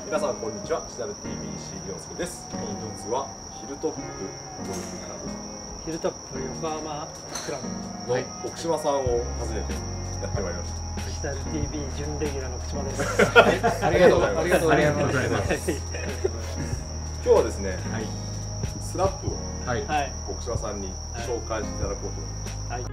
皆さんこんにちは。シナル TV 石井亮介です。本日はヒルトップゴルフクラブヒルトップ横浜クラブの奥島さんを訪ねてやってまいりました。 シナル TV 準レギュラーの奥島です。 ありがとうございます。 ありがとうございます。 今日はですね、スラップを奥島さんに紹介していただこうと思います。 はい。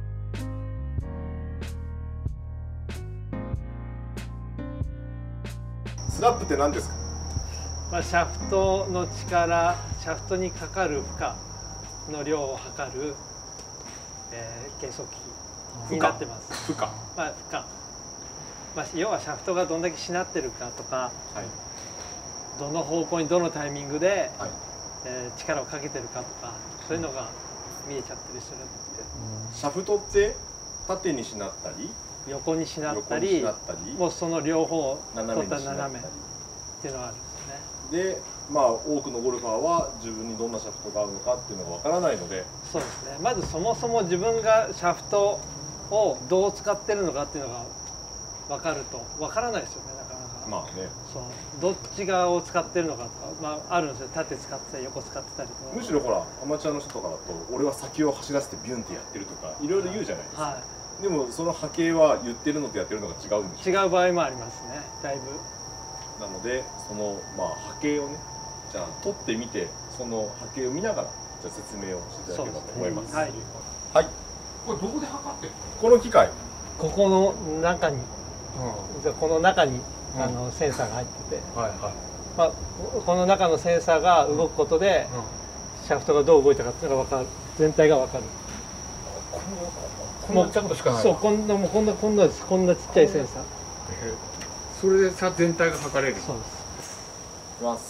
スラップって何ですか？ シャフトの力、シャフトにかかる負荷の量を測る、計測器になってます。 負荷。 負荷。要はシャフトがどんだけしなってるかとか、どの方向にどのタイミングで、力をかけてるかとか、そういうのが見えちゃってる人なんで。 シャフトって縦にしなったり、 横にしなったり、もうその両方取った斜めっていうのがあるんですね。で、 多くのゴルファーは自分にどんなシャフトが合うのかっていうのがわからないので、 そうですね。まずそもそも自分がシャフトをどう使ってるのかっていうのが分かるとわからないですよね。なかなか。そう、どっち側を使ってるのかとか、あるんですよ。縦使ってたり横使ってたりとか。 むしろほらアマチュアの人とかだと、俺は先を走らせてビュンってやってるとかいろいろ言うじゃないですか。でもその波形は言ってるのとやってるのが違うんでしょ？ 違う場合もありますね、だいぶ。 なのでその波形をね、じゃあ取ってみて、その波形を見ながらじゃあ説明をしていただければと思います。はい。 これどこで測ってるの？ この機械。 ここの中に、この中にセンサーが入ってて、この中のセンサーが動くことでシャフトがどう動いたかっていうのが分かる、全体が分かる。 こんなちょっとしかない。 そう、こんなです。こんなちっちゃいセンサー。 それでさ全体が測れる。 いそうです。 きます。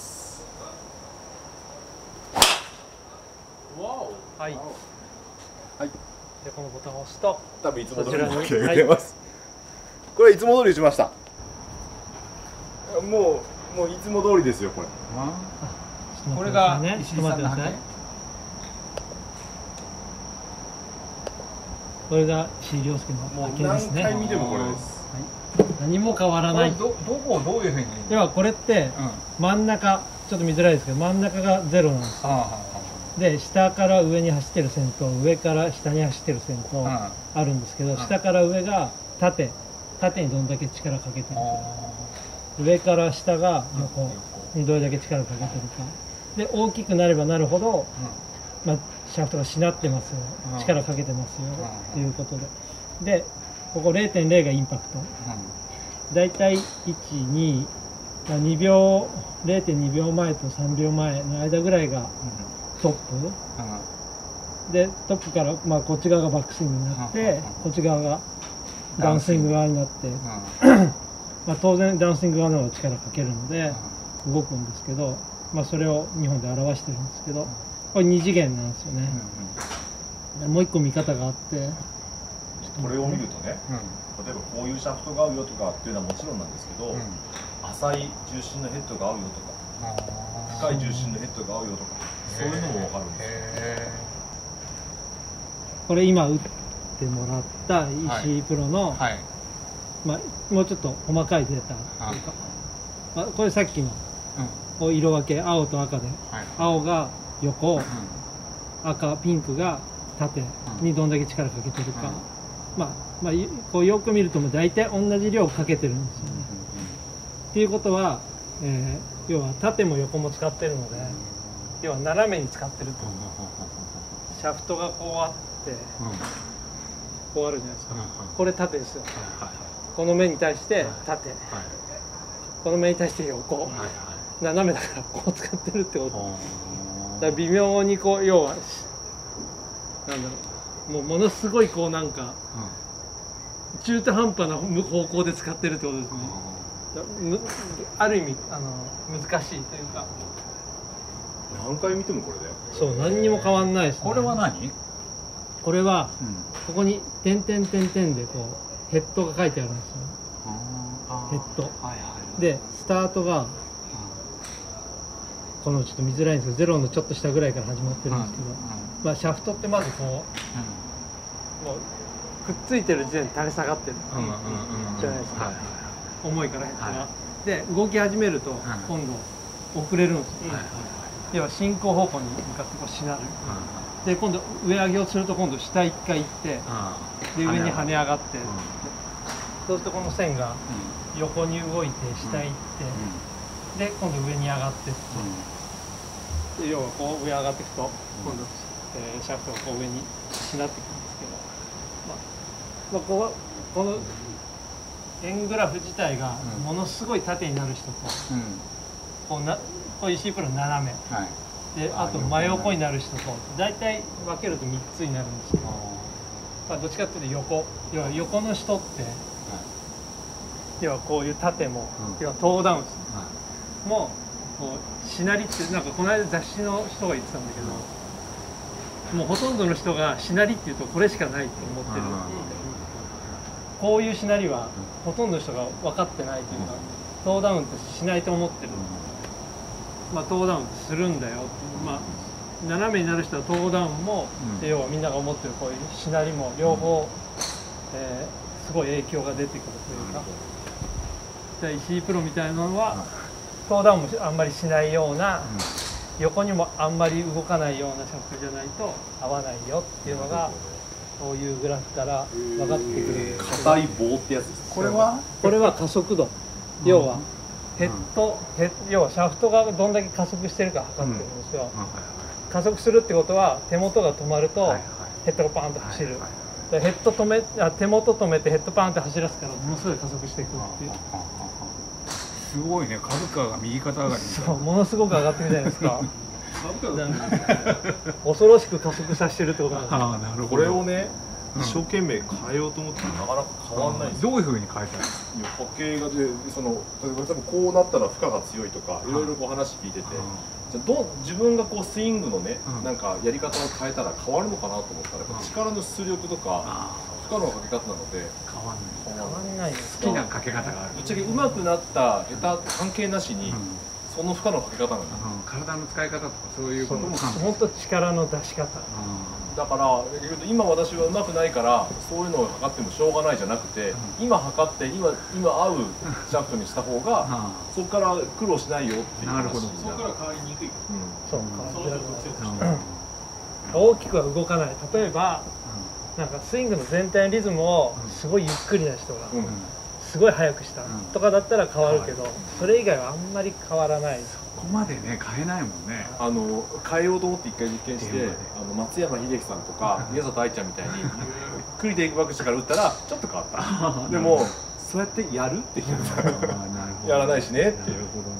はい。 はい。 でこのボタンを押すと、 多分いつも通りの波形が出ます。これいつも通り打ちました。もういつも通りですよこれ。 これが石井さんの波形。 これが石井亮介の波形ですね。 何回見てもこれです。 何も変わらない。 どこをどういうふうに？ ではこれって真ん中、ちょっと見づらいですけど、真ん中がゼロなんですよ。で下から上に走ってる線と上から下に走ってる線とあるんですけど、下から上が縦にどんだけ力かけてるか、上から下が横にどれだけ力かけてるかで、大きくなればなるほど、シャフトがしなってますよ、力かけてますよということで、ここ 0.0 がインパクト、だいたい1、2秒、0.2 秒前と3秒前の間ぐらいがトップで、トップからこっち側がバックスイングになって、こっち側がダウンスイング側になって、当然ダウンスイング側の方が力かけるので動くんですけど、それを日本で表してるんですけど、これ2次元なんですよね。もう一個見方があって、 これを見るとね、例えばこういうシャフトが合うよとかっていうのはもちろんなんですけど、浅い重心のヘッドが合うよとか、深い重心のヘッドが合うよとか、そういうのも分かるんですよ。 これ今打ってもらった石井プロの、もうちょっと細かいデータというか、これさっきの色分け、青と赤で、青が横、赤ピンクが縦にどんだけ力かけてるか、こうよく見ると大体同じ量かけてるんですよね。っていうことは、要は縦も横も使ってるので、要は斜めに使ってると。シャフトがこうあって、こうあるじゃないですか。これ縦ですよ。この面に対して縦、この面に対して横、斜めだからこう使ってるってこと。だから微妙に要はものすごい中途半端な方向で使ってるってことですね。ある意味難しいというか。 何回見てもこれだよ。 そう、何にも変わんないですね。 これは何？ これはここに点々点々でヘッドが書いてあるんですよ。ヘッドでスタートがこのちょっと見づらいんですけど、ゼロのちょっと下ぐらいから始まってるんですけど、シャフトってまずもうくっついてる時点で垂れ下がってるじゃないですか、重いからヘッドが。 で動き始めると今度遅れるんですよ、要は進行方向に向かってこうしなる、で今度上上げをすると今度下1回行って、で上に跳ね上がって、そうするとこの線が横に動いて下行って、で今度上に上がってって、で要はこう上上がっていくと今度、シャフトがこう上にしなっていくんですけど、この円グラフ自体がものすごい縦になる人と、こういう C プロ斜め、であと真横になる人と大体分けると3つになるんですけど、まあ、どっちかっていうと要は横の人って、要はこういう縦も、要はトーダウンもこうしなりってなんかこの間雑誌の人が言ってたんだけど、もうほとんどの人がしなりっていうとこれしかないと思ってる。こういうしなりはほとんどの人が分かってないというか、トーダウンってしないと思ってる。まあ、トーダウンするんだよ、まあ、斜めになる人はトーダウンも、要はみんなが思ってるこういうしなりも両方、すごい影響が出てくるというか、石井プロみたいなのはトーダウンもあんまりしないような、横にもあんまり動かないようなシャフトじゃないと合わないよっていうのがこういうグラフから分かってくる。 硬い棒ってやつです。 これは加速度、要は要はシャフトがどんだけ加速してるか測ってるんですよ。加速するってことは手元が止まるとヘッドがパーンと走る。手元止めてヘッドパーンって走らすからものすごい加速していくっていう。 すごいね、株価が右肩上がり。 そう、ものすごく上がってるじゃないですか。恐ろしく加速させてるってことなんです。 これをね、一生懸命変えようと思ってもなかなか変わんないんですよ。 どういうふうに変えたい？ 波形がで例えば多分こうなったら負荷が強いとかいろいろこう話聞いてて、じゃあ自分がこうスイングのね、なんかやり方を変えたら変わるのかなと思ったら、やっぱ力の出力とか負荷のかけ方なので変わんないです。 好きなかけ方がある。 ぶっちゃけ上手くなった下手関係なしに、その負荷のかけ方なんです。 体の使い方とかそういうことも本当力の出し方。 だから今私は上手くないからそういうのを測ってもしょうがないじゃなくて、今測って今合うシャフトにした方がそこから苦労しないよっていう話。なるほど。そこから変わりにくい。 そうか。大きくは動かない。例えばなんかスイングの全体のリズムをすごいゆっくりな人がすごい速くしたとかだったら変わるけど、それ以外はあんまり変わらない。 ここまでね変えないもんね。 変えようと思って一回実験して、松山英樹さんとか宮里藍ちゃんみたいにゆっくりテイクバックしてから打ったらちょっと変わった。でもそうやってやるって言うやらないしねっていう。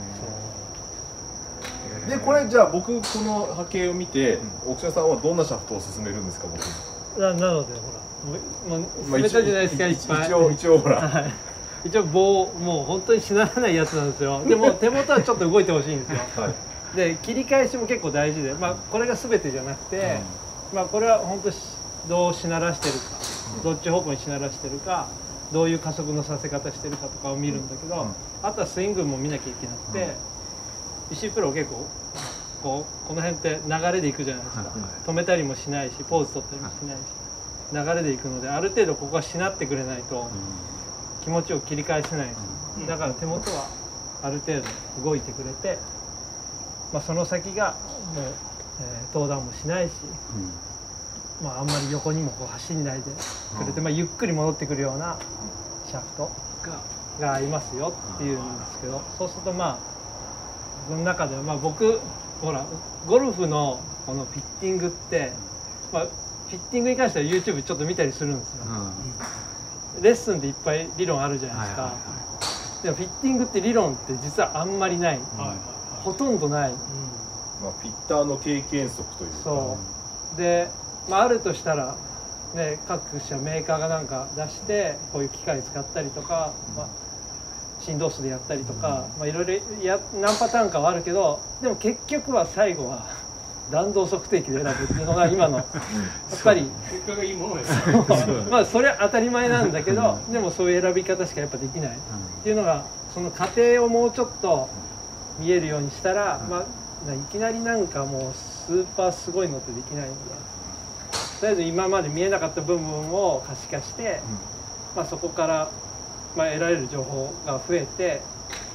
でこれじゃあ僕この波形を見て奥島さんはどんなシャフトを勧めるんですか？僕なのでほらもう勧めたじゃないですか。いっぱい一応ほら。 一応棒もう本当にしならないやつなんですよ。でも手元はちょっと動いてほしいんですよ。で切り返しも結構大事で、まあこれが全てじゃなくて、まあこれは本当どうしならしてるか、どっち方向にしならしてるか、どういう加速のさせ方してるかとかを見るんだけど、あとはスイングも見なきゃいけなくて、石井プロ結構この辺って流れでいくじゃないですか。止めたりもしないしポーズ取ったりもしないし、流れでいくのである程度ここはしなってくれないと気持ちを切り返せないんです。だから手元はある程度動いてくれて、まあ、その先がもう、登壇もしないし、まあ、あんまり横にもこう走んないでくれて、まあ、ゆっくり戻ってくるようなシャフトが合いますよっていうんですけど、そうするとまあ僕の中では、まあ、僕ほらゴルフのこのフィッティングって、まあ、フィッティングに関しては YouTube ちょっと見たりするんですよ。レッスンでいっぱい理論あるじゃないですか。でもフィッティングって理論って実はあんまりない、ほとんどない、 まあ、フィッターの経験則というか。 そうで、まあ、あるとしたら、ね、各社メーカーがなんか出してこういう機械使ったりとか、まあ、振動数でやったりとか、まあ、いろいろ何パターンかはあるけど、でも結局は最後は弾道測定器で選ぶっていうのが今のやっぱり結果がいいものですまあそれは当たり前なんだけど、でもそういう選び方しかやっぱできないっていうのが、その過程をもうちょっと見えるようにしたら、まあいきなりなんかもうスーパーすごいのってできないので、とりあえず今まで見えなかった部分を可視化して、まあそこからまあ得られる情報が増えて、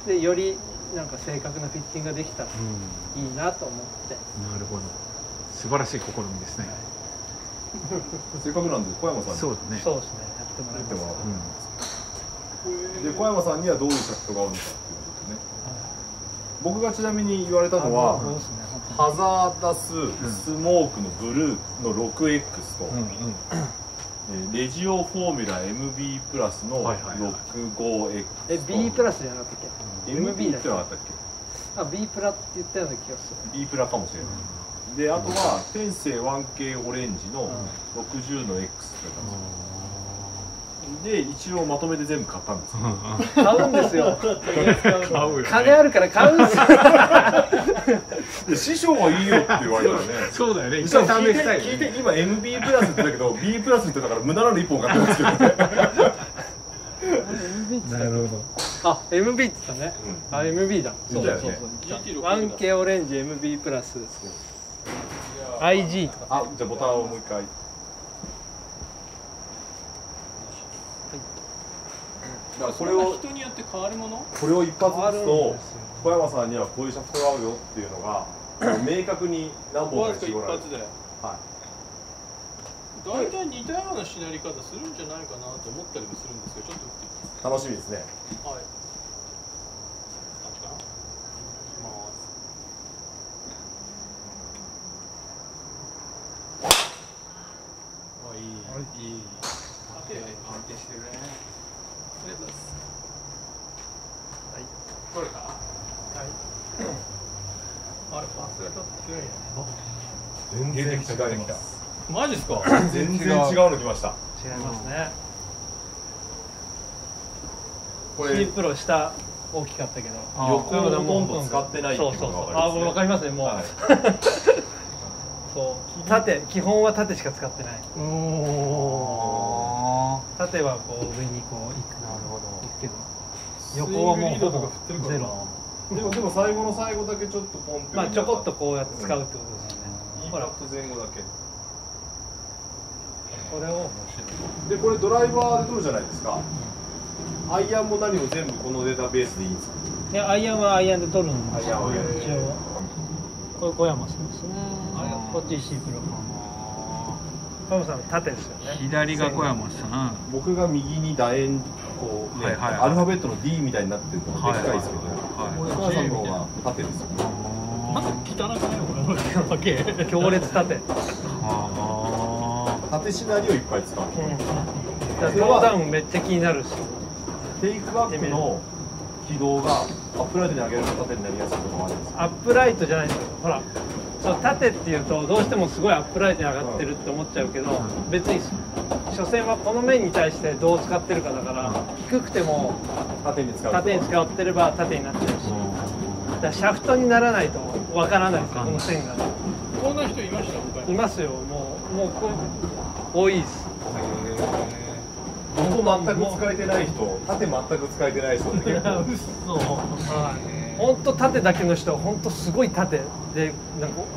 でよりなんか正確なフィッティングができたらいいなと思って、 なるほど、素晴らしい試みですね。 せっかくなんで小山さんにそうだね、 そうですね、やってもらいます。 で小山さんにはどういうシャフトが合うのかっていうことね。僕がちなみに言われたのはハザーダススモークのブルーの 6X と、レジオフォーミュラ MB プラスの 65X。 B プラスじゃなかったっけ？ MB ってのあったっけ？ あ、B プラって言ったような気がする。 B プラかもしれない。で、あとは天性 1K オレンジの60の X って言ったんですよ。で、一応まとめて全部買ったんですよ。 買うんですよ。 買うよね、 金あるから買うんですよ。 いや師匠はいいよって言われたらね。 そうだよね、一回試したいよね。 聞いて今 MB プラスって言ったけど B プラスって言ったから無駄なの1本買ったんですけどね。 なるほど。 あ、MB って言ったね。あ、MB だ。 そうだよね。 1K オレンジ MB プラス IG とか。 あ、じゃあボタンをもう一回。だからこれを人によって変わるもの？ これを一発ずつと小山さんにはこういうシャフトが合うよっていうのが明確に何本かに絞られる。 一発で。 はい。 大体似たようなしなり方するんじゃないかなと思ったりもするんですけど、ちょっと打ってみて。 楽しみですね。 はい。あっちかな。いきます。いい。安定してるね。ありがとうございます。はい。これか。はい。あれ、パスがちょっと強いね。 全然違います。 マジですか。 全然違うの来ました。 違いますね。 これ C プロ下大きかったけど、 横をほとんど使ってないっていうのが分かりますね。 分かりますね、もう。そう、縦、基本は縦しか使ってない。縦はこう上にこう行く。なるほど。行くけど、横はもうほぼゼロ。 でも最後の最後だけちょっとポンって。 まあちょこっとこうやって使うってことですよね。 インパクト前後だけ。 これをでこれドライバーで取るじゃないですか。アイアンも何も全部このデータベースでいいんですか。 いや、アイアンはアイアンで取るんですよ。 アイアンはアイアンで一応これ小山さんですね。こっち C プロ。小山さん縦ですよね。 左が小山さん、 僕が右に楕円こうね、アルファベットの D みたいになってるのがでかいですけど、小山さんの方が縦ですよね。 汚くないのこれ。 強烈縦。 縦シナリオいっぱい使う。 スローダウンめっちゃ気になるし。 テイクバックの軌道がアップライトに上げると縦になりやすいこともあるんです。 アップライトじゃないんですよ。ほら、そう縦っていうとどうしてもすごいアップライトに上がってるって思っちゃうけど、別に所詮はこの面に対してどう使ってるかだから、低くても縦に使ってれば縦になっちゃうし、だからシャフトにならないとわからないですよ、この線が。 こんな人いました？ いますよ。もう多いです。 横全く使えてない人、縦全く使えてない人って結構本当縦だけの人は本当すごい縦で、なんか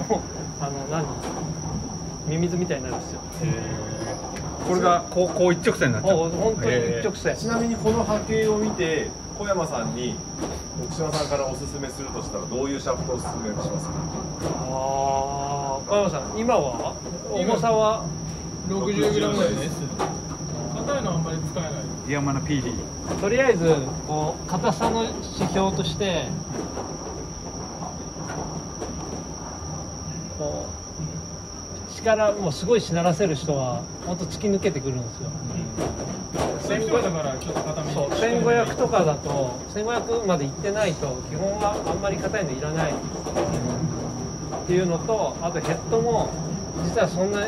ミミズみたいになるんですよ。 これがこう一直線になっちゃう。 本当に一直線。 ちなみにこの波形を見て小山さんに奥島さんからおすすめするとしたらどういうシャフトをおすすめしますか。 小山さん、今は重さは 60g ぐらいです。硬いのはあんまり使えない。 山の PD。 とりあえずこう硬さの指標としてこう力もうすごいしならせる人は本当突き抜けてくるんですよ。 1500だからちょっと硬めに。 そう、1500とかだと1500までいってないと基本はあんまり硬いのいらないっていうのと、あとヘッドも実はそんな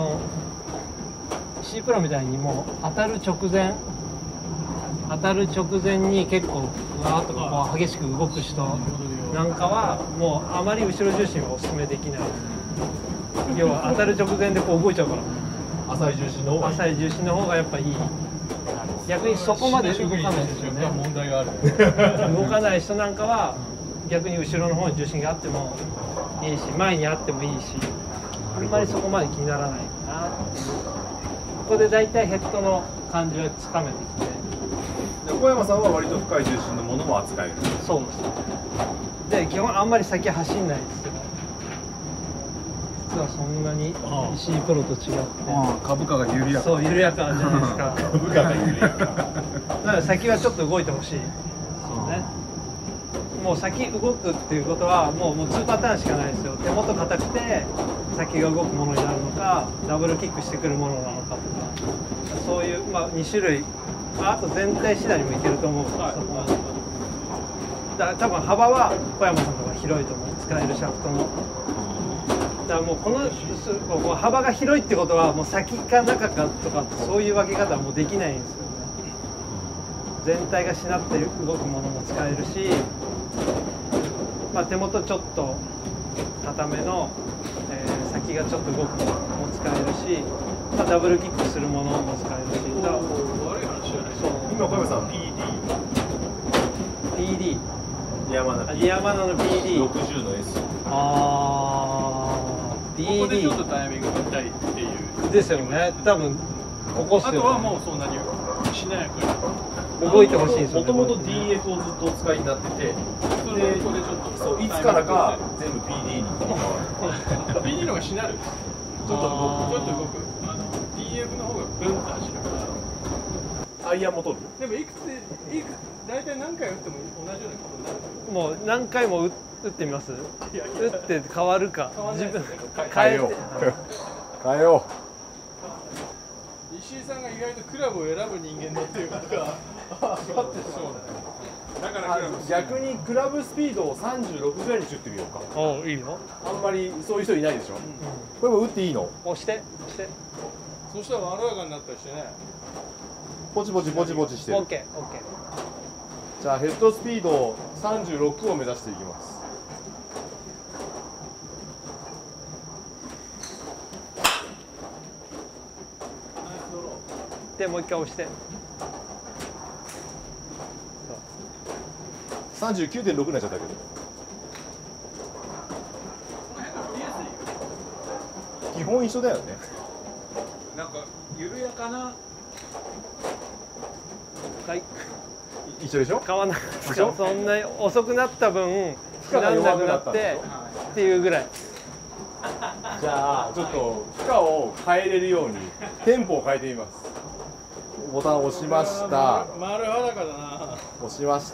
C プロみたいにもう当たる直前に結構わーっとこう激しく動く人なんかはもうあまり後ろ重心はおすすめできない。要は当たる直前でこう動いちゃうから、 浅い重心の方がやっぱいい。逆にそこまで動かないですよね。 問題がある。 動かない人なんかは逆に後ろの方に重心があってもいいし、前にあってもいいし、あんまりそこまで気にならないかな。ここでだいたいヘッドの感じはつかめてきて。 小小山さんは割と深い重心のものも扱える。 そうです。で基本あんまり先走んないですよ。実はそんなに石井プロと違って株価が緩やか。 そう緩やかじゃないですか。 株価が緩やか。 だから先はちょっと動いてほしいですよね。もう先動くっていうことはもう2パターンしかないですよ。手元硬くて先が動くものになるのか、ダブルキックしてくるものなのかとか、そういう、2種類、あと全体次第にもいけると思う、はい、そこはだから多分幅は小山さんの方が広いと思う、使えるシャフトの。だからもうこの幅が広いってことはもう先か中かとかそういう分け方はもうできないんですよね。全体がしなって動くものも使えるし、手元ちょっと硬めの、先がちょっと動くものも使えるし、ダブルキックするものも使えるし。 悪い話じゃない。そう今小山さん PD ディアマナディアマナの PD60 の S。 DD ここでちょっとタイミング見たいっていうですよね。多分ここっすよね。 あとはもうそんなにしなやかに動いてほしいんですよね。 もともと DF をずっとお使いになってて、 それでここでちょっとそういつからか全部 PD に変わる。 PD の方がしなる。ちょっと動く。DF の方がブンと走るから。 アイアンも取る。 でも大体何回打っても同じようなことになる。 もう何回も打ってみます。打って変わるか。自分変えよう。変えよう。石井さんが意外とクラブを選ぶ人間だっていうことが分かってそうだ。だから逆にクラブスピードを36ぐらいに打ってみようか。 お、いいよ。 あんまりそういう人いないでしょ。これも打っていいの？ 押して。 そしたらまろやかになったりしてね。 ポチポチポチポチしてる。 オッケー。 じゃあヘッドスピード36を目指していきます。 でもう一回押して。 39.6になっちゃったけど。基本一緒だよね。 なんか緩やかな。 はい。 一緒でしょ？ 変わんないですか。そんなに遅くなった分負荷が弱くなってっていうぐらい。 じゃあちょっと負荷を変えれるようにテンポを変えてみます。ボタンを押しました。 丸裸だな。 押しました。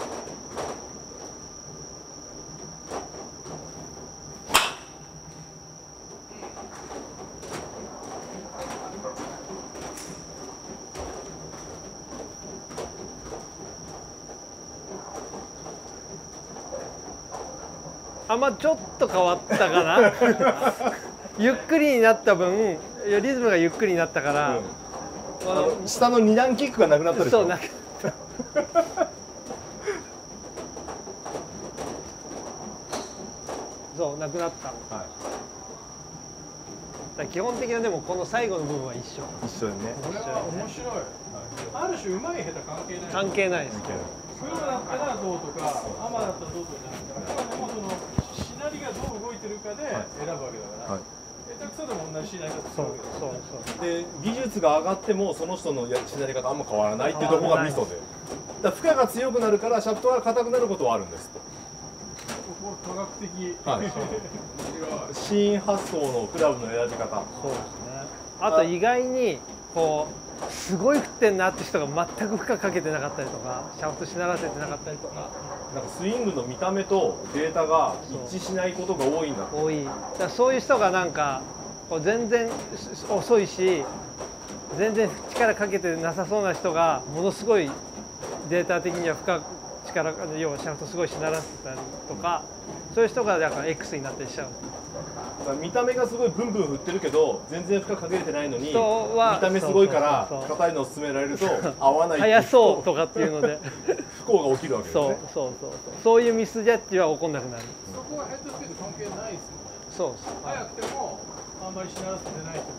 ちょっと変わったかな。ゆっくりになった分、リズムがゆっくりになったから、 下の2段キックがなくなったでしょ。 そう、なくそうなくなった。はい、基本的なでもこの最後の部分は一緒。 一緒にね。 これは面白い。ある種うまい下手関係ない。 関係ないです。 プロだったらどうとか、アマだったらどうとかじゃなくて、でもそのシナリがどう動いてるかで選ぶわけだから。下手くそでも同じシナリだとするわけです。 で技術が上がってもその人のシナリ方あんま変わらないっていうところがミソで。だから負荷が強くなるからシャフトが硬くなることはあるんですと。 科学的。 はい。新発想のクラブの選び方。 そうですね。あと意外にこう。すごい振ってんなって人が全く負荷かけてなかったりとか、シャフトしならせてなかったりとか、 なんかスイングの見た目とデータが一致しないことが多いんだ。 多い。だからそういう人がなんかこう全然遅いし、全然力かけてなさそうな人がものすごいデータ的には力要はシャフトすごいしならせたりとか、そういう人がだから X になったりしちゃう。 見た目がすごいブンブン振ってるけど全然負荷かけれてないのに見た目すごいから硬いのを勧められると合わない速そうとかっていうので不幸が起きるわけですね。 そういうミスジャッジは起こんなくなる。 そこはヘッドスピード関係ないですもんね。 そうです。 速くてもあんまりしならせてない人もいる。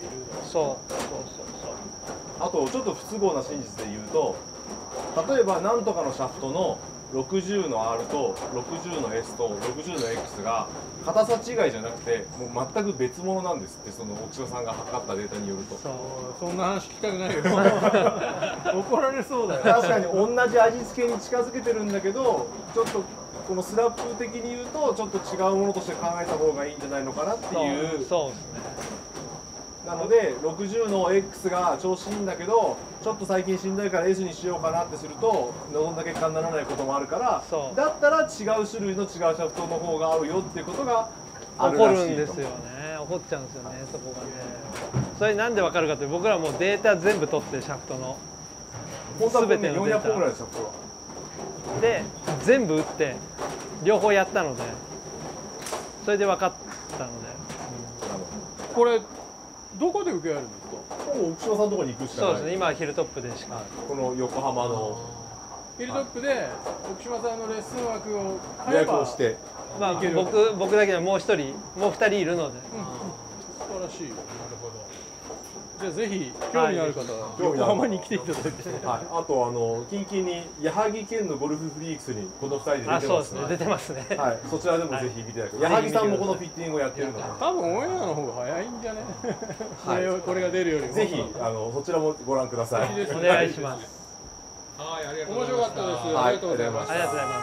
そうあとちょっと不都合な真実で言うと、例えばなんとかのシャフトの 60の R と60の S と60の X が硬さ違いじゃなくてもう全く別物なんですって、その奥城さんが測ったデータによると。 そんな話聞きたくないよ怒られそうだよ。 確かに同じ味付けに近づけてるんだけど、ちょっとこのスラップ的に言うとちょっと違うものとして考えた方がいいんじゃないのかなっていう。 そうですね。 なので60の X が調子いいんだけどちょっと最近しんどいから S にしようかなってすると望んだ結果にならないこともあるから、だったら違う種類の違うシャフトの方が合うよっていうことがあるらしいと。 起こるんですよね。起こっちゃうんですよね、そこがね。それなんでわかるかって、僕らもうデータ全部取ってシャフトの全てのデータ 400本ぐらいのシャフトがで全部打って両方やったので、それで分かったので。 これどこで受けられるんですか？ 奥城さんのところに行くしかない。 そうですね、今はヒルトップでしか。 この横浜のヒルトップで奥島さんのレッスン枠を予約をして、 まあ僕だけでもう2人いるので。 素晴らしい。なるほど。じゃあぜひ興味のある方は横浜に来ていただいて。 はい。あと近々に矢作県のゴルフフリークスにこの2人で出てますそうですね、出てますね。 はい。そちらでもぜひ見ていただく。矢作さんもこのフィッティングをやってるので。 多分オンエアの方が早いんじゃね？これが出るよりも。 ぜひそちらもご覧ください。 お願いします。 はい、ありがとうございます。面白かったです。 はい、 ありがとうございました。 ありがとうございます。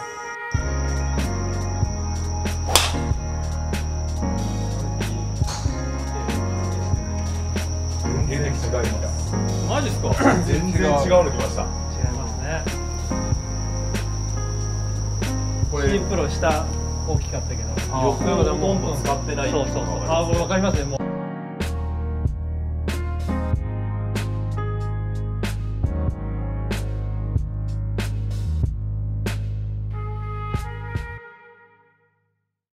全然違います。 マジっすか？ 全然違うの来ました。 違いますね。 こシンプル下大きかったけど、 横をほとんど使ってない。 そう。あ、分かりますね。もう